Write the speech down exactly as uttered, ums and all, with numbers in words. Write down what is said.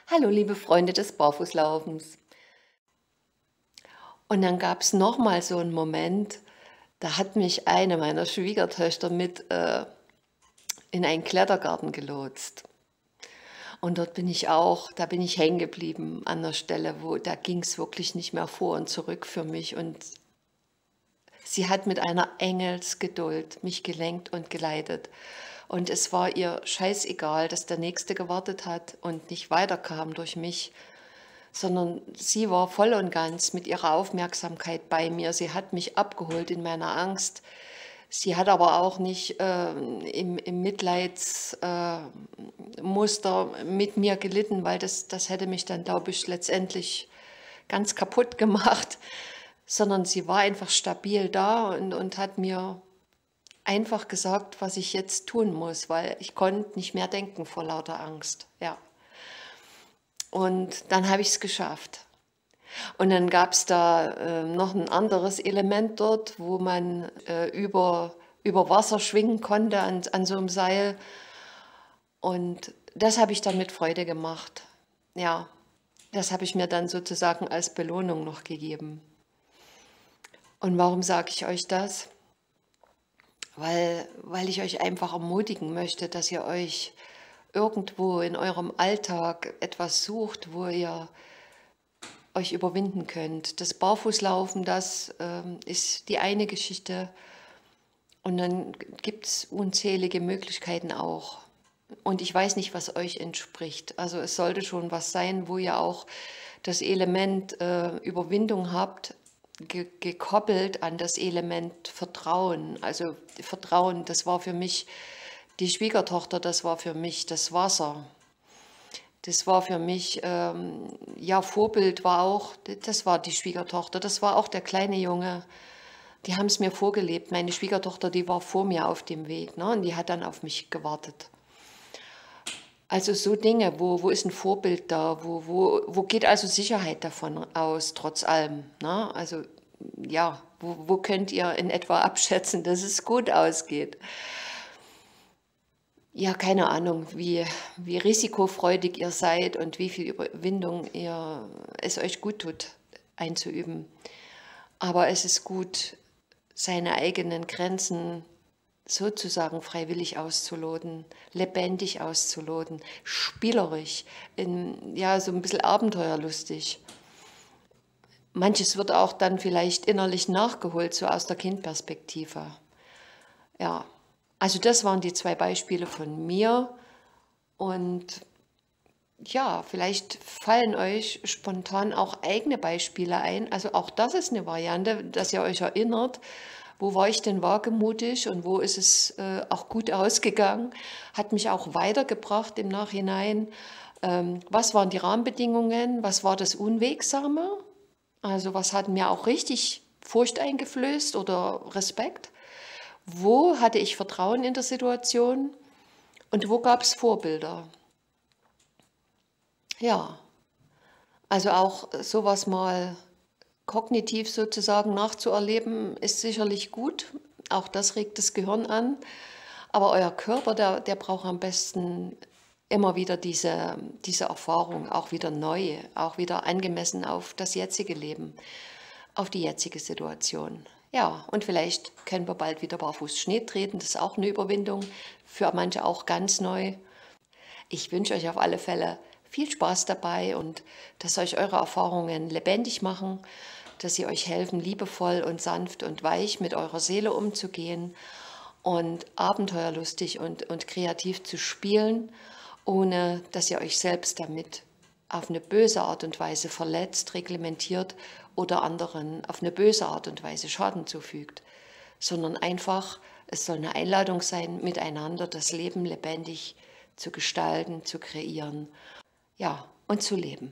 Hallo, liebe Freunde des Barfußlaufens. Und dann gab es noch mal so einen Moment, da hat mich eine meiner Schwiegertöchter mit, äh, in einen Klettergarten gelotst. Und dort bin ich auch da bin ich hängen geblieben an der Stelle, wo da ging es wirklich nicht mehr vor und zurück für mich. Und sie hat mit einer Engelsgeduld mich gelenkt und geleitet. Und es war ihr scheißegal, dass der Nächste gewartet hat und nicht weiterkam durch mich, sondern sie war voll und ganz mit ihrer Aufmerksamkeit bei mir. Sie hat mich abgeholt in meiner Angst. Sie hat aber auch nicht äh, im, im Mitleidsmuster äh, Muster mit mir gelitten, weil das, das hätte mich dann, glaube ich, letztendlich ganz kaputt gemacht, sondern sie war einfach stabil da und, und hat mir einfach gesagt, was ich jetzt tun muss, weil ich konnte nicht mehr denken vor lauter Angst. Ja. Und dann habe ich es geschafft. Und dann gab es da äh, noch ein anderes Element dort, wo man äh, über, über Wasser schwingen konnte an, an so einem Seil. Und das habe ich dann mit Freude gemacht. Ja, das habe ich mir dann sozusagen als Belohnung noch gegeben. Und warum sage ich euch das? Weil, weil ich euch einfach ermutigen möchte, dass ihr euch irgendwo in eurem Alltag etwas sucht, wo ihr euch überwinden könnt. Das Barfußlaufen, das ähm, ist die eine Geschichte. Und dann gibt es unzählige Möglichkeiten auch. Und ich weiß nicht, was euch entspricht. Also es sollte schon was sein, wo ihr auch das Element äh, Überwindung habt, ge gekoppelt an das Element Vertrauen. Also Vertrauen, das war für mich die Schwiegertochter, das war für mich das Wasser. Das war für mich, ähm, ja, Vorbild war auch, das war die Schwiegertochter, das war auch der kleine Junge. Die haben es mir vorgelebt. Meine Schwiegertochter, die war vor mir auf dem Weg, ne? Und die hat dann auf mich gewartet. Also so Dinge, wo, wo ist ein Vorbild da? Wo, wo, wo geht also Sicherheit davon aus, trotz allem? Ne? Also ja, wo, wo könnt ihr in etwa abschätzen, dass es gut ausgeht? Ja, keine Ahnung, wie, wie risikofreudig ihr seid und wie viel Überwindung ihr, es euch gut tut, einzuüben. Aber es ist gut, seine eigenen Grenzen sozusagen freiwillig auszuloten, lebendig auszuloten, spielerisch, in, ja, so ein bisschen abenteuerlustig. Manches wird auch dann vielleicht innerlich nachgeholt, so aus der Kindperspektive. Ja, also das waren die zwei Beispiele von mir. Und ja, vielleicht fallen euch spontan auch eigene Beispiele ein. Also auch das ist eine Variante, dass ihr euch erinnert, wo war ich denn wagemutig und wo ist es äh, auch gut ausgegangen, hat mich auch weitergebracht im Nachhinein. Ähm, was waren die Rahmenbedingungen? Was war das Unwegsame? Also was hat mir auch richtig Furcht eingeflößt oder Respekt? Wo hatte ich Vertrauen in der Situation und wo gab es Vorbilder? Ja, also auch sowas mal kognitiv sozusagen nachzuerleben, ist sicherlich gut. Auch das regt das Gehirn an. Aber euer Körper, der, der braucht am besten immer wieder diese, diese Erfahrung, auch wieder neu, auch wieder angemessen auf das jetzige Leben, auf die jetzige Situation. Ja, und vielleicht können wir bald wieder barfuß Schnee treten. Das ist auch eine Überwindung, für manche auch ganz neu. Ich wünsche euch auf alle Fälle viel Spaß dabei und dass euch eure Erfahrungen lebendig machen, dass sie euch helfen, liebevoll und sanft und weich mit eurer Seele umzugehen und abenteuerlustig und, und kreativ zu spielen, ohne dass ihr euch selbst damit auf eine böse Art und Weise verletzt, reglementiert oder anderen auf eine böse Art und Weise Schaden zufügt, sondern einfach, es soll eine Einladung sein, miteinander das Leben lebendig zu gestalten, zu kreieren, ja, und zu leben.